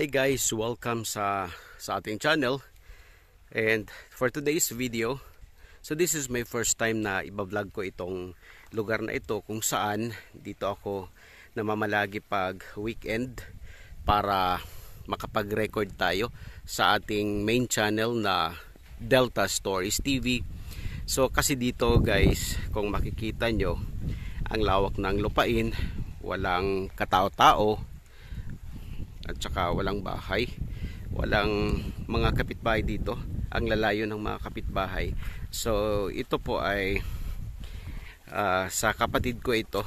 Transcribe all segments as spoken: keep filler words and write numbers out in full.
Hi guys, welcome sa sa ating channel. And for today's video, so this is my first time na iba-vlog ko itong lugar na ito kung saan dito ako namamalagi pag weekend para makapag-record tayo sa ating main channel na Delta Stories T V. So kasi dito guys, kung makikita nyo, ang lawak ng lupain, walang katao-tao at saka walang bahay, walang mga kapitbahay dito, ang lalayo ng mga kapitbahay. So ito po ay uh, sa kapatid ko ito.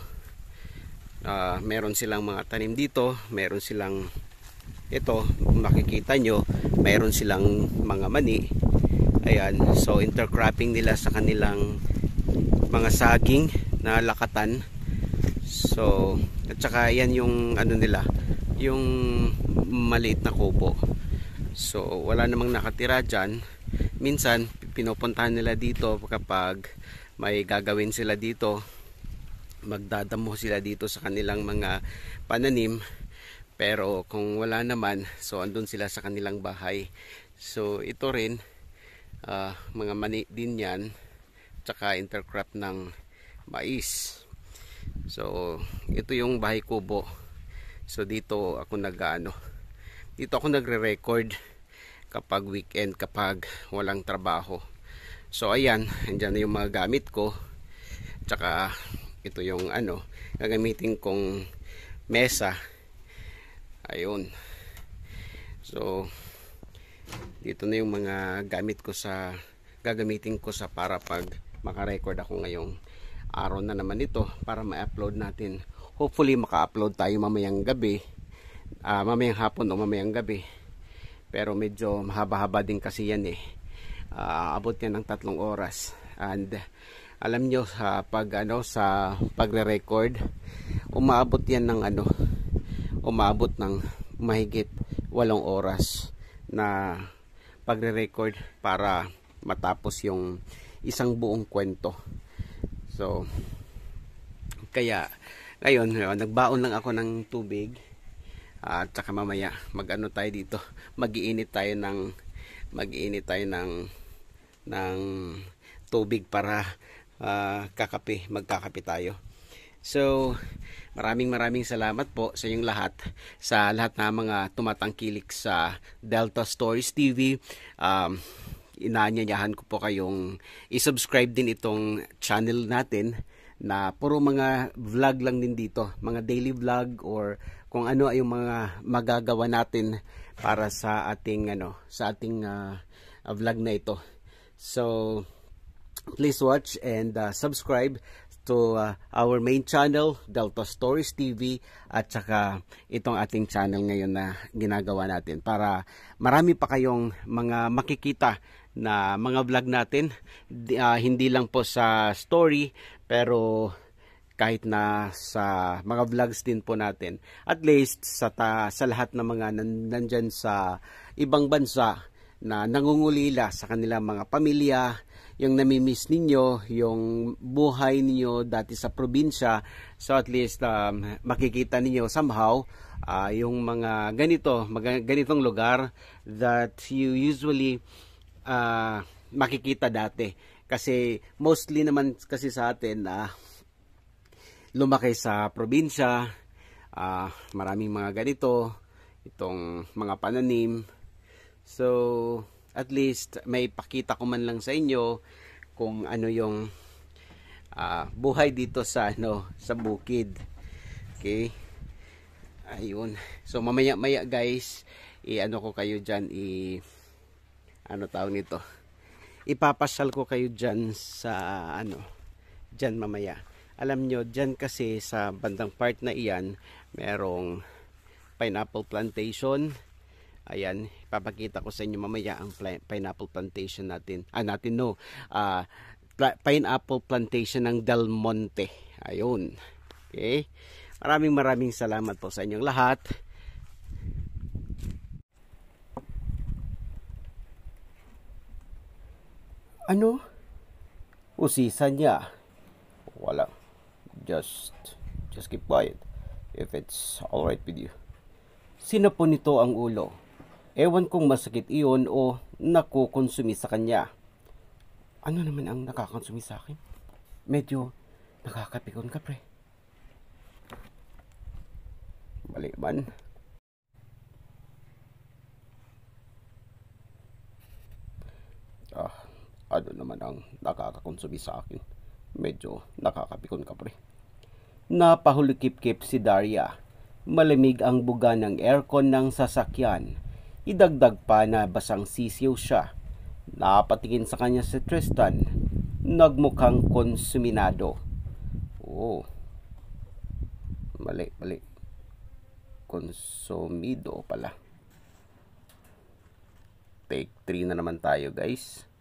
Uh, meron silang mga tanim dito, meron silang ito, kung makikita nyo, meron silang mga mani. Ayan, so intercropping nila sa kanilang mga saging na lakatan. So at saka yan yung ano nila, yung maliit na kubo. So wala namang nakatira dyan. Minsan pinupuntahan nila dito kapag may gagawin sila dito, magdadamo sila dito sa kanilang mga pananim. Pero kung wala naman, so andun sila sa kanilang bahay. So ito rin, uh, mga mani din yan, tsaka intercrop ng mais. So ito yung bahay kubo. So dito ako nag-ano, dito ako nagre-record kapag weekend, kapag walang trabaho. So ayan, andyan na yung mga gamit ko. Tsaka ito yung ano, gagamitin kong mesa. Ayun. So dito na yung mga gamit ko sa gagamitin ko sa para pag maka-record ako ngayong araw na naman ito para ma-upload natin. Hopefully maka-upload tayo mamayang gabi, uh, mamayang hapon o mamayang gabi. Pero medyo mahaba-haba din kasi yan eh. Uh, abot yan ng tatlong oras. And alam nyo sa pag ano sa pagre-record, umaabot yan ng ano, umaabot ng mahigit walong oras na pagre-record para matapos yung isang buong kwento. So kaya ngayon, nagbaon lang ako ng tubig at uh, saka mamaya mag-ano tayo dito, mag-iinit tayo ng mag-iinit tayo ng ng tubig para uh, kakape, magkakape tayo. So maraming maraming salamat po sa inyong lahat, sa lahat na mga tumatangkilik sa Delta Stories T V. um, Inaanyayahan ko po kayong i-subscribe din itong channel natin na puro mga vlog lang din dito, mga daily vlog or kung ano ay yung mga magagawa natin para sa ating ano, sa ating uh, vlog na ito. So please watch and uh, subscribe to uh, our main channel Delta Stories T V at saka itong ating channel ngayon na ginagawa natin para marami pa kayong mga makikita na mga vlog natin, uh, hindi lang po sa story pero kahit na sa mga vlogs din po natin, at least sa, ta, sa lahat ng mga nan, nandyan sa ibang bansa na nangungulila sa kanilang mga pamilya, yung namimiss ninyo, yung buhay ninyo dati sa probinsya. So at least um, makikita ninyo somehow uh, yung mga ganito, mga ganitong lugar that you usually uh, makikita dati. Kasi mostly naman kasi sa atin uh, lumaki sa probinsya, uh, maraming mga ganito, itong mga pananim. So at least may pakita ko man lang sa inyo kung ano yung uh, buhay dito sa ano, sa bukid. Okay, ayun. So mamaya maya guys, i-ano ko kayo dyan, i ano tawag nito, ipapasyal ko kayo dyan sa ano, dyan mamaya. Alam nyo, dyan kasi sa bandang part na iyan, merong pineapple plantation. Ayan, ipapakita ko sa inyo mamaya ang pineapple plantation natin. Ah, natin no. Uh, pineapple plantation ng Del Monte. Ayun. Okay. Maraming maraming salamat po sa inyong lahat. Ano? Usisan niya. Wala. Just, just keep quiet. If it's alright with you. Sinapon nito ang ulo. Ewan kung masakit iyon o nakukonsumi sa kanya. Ano naman ang nakakonsumi sa akin? Medyo nakakapikon ka, pre. Mali man. Ah, ano naman ang nakakakonsumi sa akin? Medyo nakakapikon ka, pre. Napahulikip-kip si Daria. Malamig ang buga ng aircon ng sasakyan. Idagdag pa na basang sisiw siya. Napatingin sa kanya si Tristan. Nagmukhang konsuminado. Oh, mali, mali. Konsumido pala. Take three na naman tayo, guys.